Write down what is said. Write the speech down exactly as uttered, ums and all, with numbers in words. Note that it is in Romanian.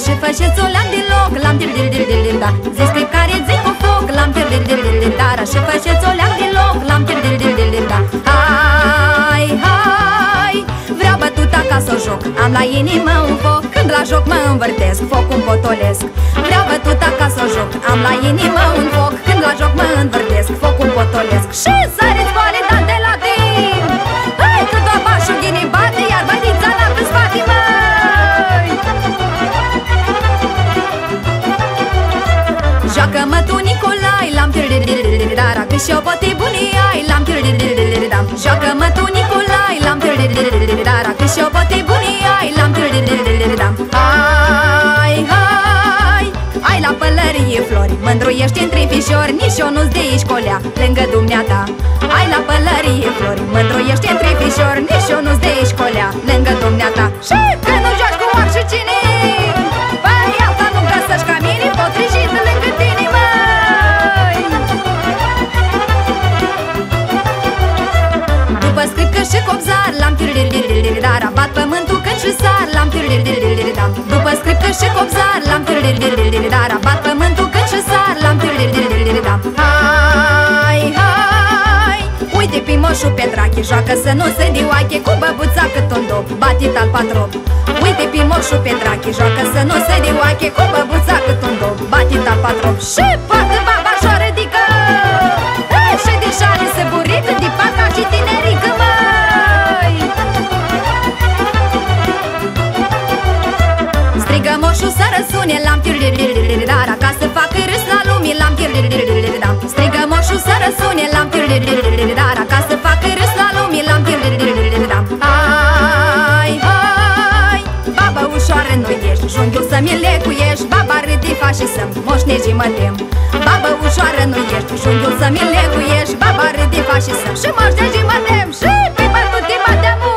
și făceți o leam din loc. Lam dil dil dil dil dil da. Zi scrip care zi cu foc. Lam dil dil dil dil dil da. Și făceți o leam din loc. Lam dil dil dil dil dil da. Hai, hai, vreau bătuta ca să o joc. Am la inimă un foc. Când la joc mă învârtesc, focul potolesc. Vreau bătuta ca să o joc. Am la inimă un foc. Când la joc mă învârtesc, focul potolesc. Și săriți boale de la timp. Hai că doaba și ghinii bate, iar bădița n-a pe spate, măi. Joacă-mă tu, Nicolai, lam tir-dir-dir-dir-dar, că și-o poate bunii ai, lam tir-dir-dir-dir-dar. Joacă-mă tu, Nicolai, lam tir-dir-dir-dir-dar, că și-o poate bunii ai, lam tir-dir-dir-dir-dar. Hai, hai, ai la pălărie flori, mândruiești în trifișori, nici eu nu-ți de aici colea, lângă dumneata. Ai la pălărie flori, mândruiești în trifișori, nici eu nu-ți de aici colea, lângă dumneata. Și că nu joci cu oricine, băi, alta nu găsești ca mine, potrivit lângă tine, măi. După scripcă și copzar, lam tir-dir-dir-dir-dar, abat pământul când și sar, lam tir-dir-dir-dir-dar. După scripcă și copzar, lam tir-dir-dir-dir-dar, abat pământul când și sar, lam tir-dir-dir-dir-dar. Hai, hai, uite pe moșul Petrache, joacă să nu se dioache, cu băbuța cât un dop, batit al patrop. Uite pe moșul Petrache, joacă să nu se dioache, cu băbuța cât un dop, batit al patrop. Și poate baba și-o ridică, și de șale se burică, de parca și tinerică, măi. Strigă moșul să răsune, lam tir-dir-dir-dir-dar, ca să facă râs la lume, lam tir-dir-dir-dir-dar. Strigă moșul să răsune, lam tir-dir-dir-dir-dar, ca să facă râs la lume, lam tir-dir-dir-dir-dar. Hai, hai, baba ușoară nu ești, junghiul să-mi lecuiești, baba râdifa și să-mi moșnegi mă tem. Baba ușoară nu ești, junghiul să-mi lecuiești, baba râdifa și să-mi și moșnegi mă tem. Și pe bătutii mă tem.